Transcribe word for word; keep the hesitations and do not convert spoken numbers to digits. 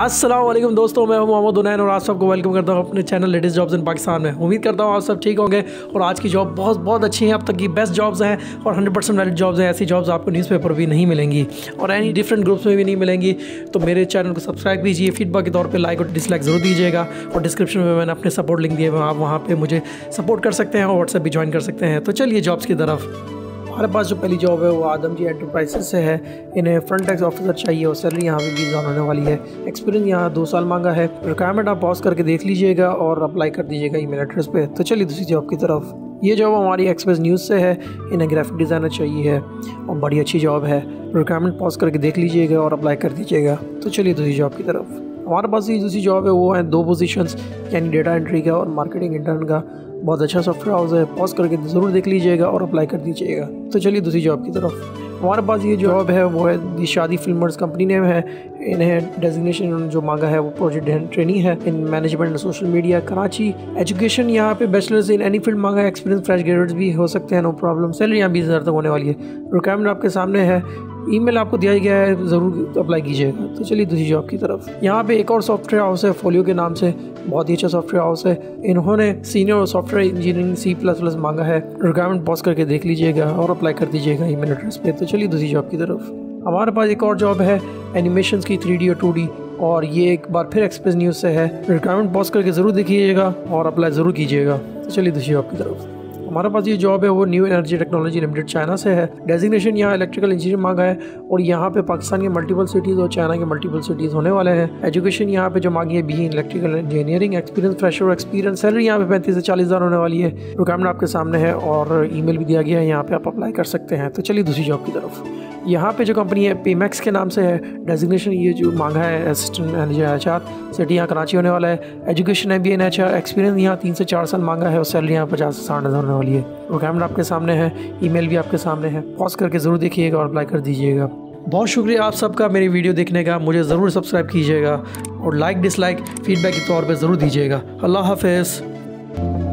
अस्सलाम वालेकुम दोस्तों, मैं हूं मोहम्मद उनैन और आप सबको वेलकम करता हूं अपने channel latest jobs in Pakistan में। उम्मीद करता हूं आप सब ठीक होंगे और आज की जॉब बहुत बहुत अच्छी है, अब तक की बेस्ट जॉब्स हैं और हंड्रेड परसेंट वैलिड जॉब्स हैं। ऐसी जॉब्स आपको न्यूज़पेपर भी नहीं मिलेंगी और एनी डिफरेंट ग्रुप्स में भी नहीं मिलेंगी। तो मेरे चैनल को सब्सक्राइब कीजिए, फीडबैक के तौर पर लाइक और डिसलाइक ज़रूर दीजिएगा और डिस्क्रिप्शन में मैंने अपने सपोर्ट लिंक दिए हुए, आप वहाँ पर मुझे सपोर्ट कर सकते हैं और व्हाट्सएप भी ज्वाइन कर सकते हैं। तो चलिए जॉब्स की तरफ। हमारे पास जो पहली जॉब है वो आदम जी एंटरप्राइजेज से है। इन्हें फ्रंट डेस्क ऑफिसर चाहिए और सैलरी यहाँ पे भी होने वाली है। एक्सपीरियंस यहाँ दो साल मांगा है। रिक्वायरमेंट आप पॉज करके देख लीजिएगा और अप्लाई कर दीजिएगा ईमेल एड्रेस पे। तो चलिए दूसरी जॉब की तरफ। ये जॉब हमारी एक्सप्रेस न्यूज़ से है। इन्हें ग्राफिक डिज़ाइनर चाहिए है और बड़ी अच्छी जॉब है। रिक्वायरमेंट पॉज करके देख लीजिएगा और अप्लाई कर दीजिएगा। तो चलिए दूसरी जॉब की तरफ। हमारे पास ये दूसरी जॉब है वो है दो पोजीशंस, यानी डेटा एंट्री का और मार्केटिंग इंटर्न का। बहुत अच्छा सॉफ्टवेयर हाउस है, पॉज करके ज़रूर देख लीजिएगा और अप्लाई कर दीजिएगा। तो चलिए दूसरी जॉब की तरफ। हमारे पास ये जॉब है वो है दी शादी फिल्मर्स कंपनी नेम है। इन्हें डेजिग्नेशन जो मांगा है वो प्रोजेक्ट ट्रेनिंग है in management and social media Karachi. Education यहाँ पे बैचलर्स इन एनी फील्ड मांगा है। एक्सपीरियंस फ्रेश ग्रेजुएट्स भी हो सकते हैं, नो प्रॉब्लम। सैलरी यहाँ बीस हज़ार तक होने वाली है। रिक्वायरमेंट आपके सामने है, ईमेल आपको दिया गया है, ज़रूर अप्लाई कीजिएगा। तो चलिए दूसरी जॉब की तरफ। यहाँ पे एक और सॉफ्टवेयर हाउस है फोलियो के नाम से, बहुत ही अच्छा सॉफ्टवेयर हाउस है। इन्होंने senior software engineering C plus plus मांगा है। रिक्वायरमेंट पॉज करके देख लीजिएगा और अप्लाई कर दीजिएगा ईमेल एड्रेस पे। तो चलिए दूसरी जॉब की तरफ। हमारे पास एक और जॉब है एनिमेशंस की, थ्री डी और टू डी, और ये एक बार फिर एक्सप्रेस न्यूज़ से है। रिक्वायरमेंट पॉज करके ज़रूर देखिएगा और अप्लाई ज़रूर कीजिएगा। तो चलिए दूसरी जॉब की तरफ। हमारे पास ये जॉब है वो new energy technology limited China से है। डेजिग्नेशन यहाँ इलेक्ट्रिकल इंजीनियर मांगा है और यहाँ पे पाकिस्तान के मल्टीपल सिटीज़ और चाइना के मल्टीपल सिटीज़ होने वाले हैं। एजुकेशन यहाँ पे जो मांगी है B electrical engineering. Experience fresher experience. Salary यहाँ पे पैंतीस से चालीस हज़ार होने वाली है। रिक्वायरमेंट आपके सामने है और ईमेल भी दिया गया है, यहाँ पे आप अप्लाई कर सकते हैं। तो चलिए दूसरी जॉब की तरफ। यहाँ पे जो कंपनी है पेमैक्स के नाम से है। डेजिग्नेशन ये जो मांगा है assistant manager H R, city यहाँ कराची होने वाला है। Education M B N H R. Experience यहाँ तीन से चार साल मांगा है और सैलरी यहाँ पचास से साठ हज़ार होने वाली है। रिक्वायरमेंट आपके सामने है, ईमेल भी आपके सामने है। पॉज करके ज़रूर देखिएगा और अप्लाई कर दीजिएगा। बहुत शुक्रिया आप सबका मेरी वीडियो देखने का। मुझे ज़रूर सब्सक्राइब कीजिएगा और लाइक डिसलाइक फीडबैक के तौर पर ज़रूर दीजिएगा। अल्लाह हाफ़िज़।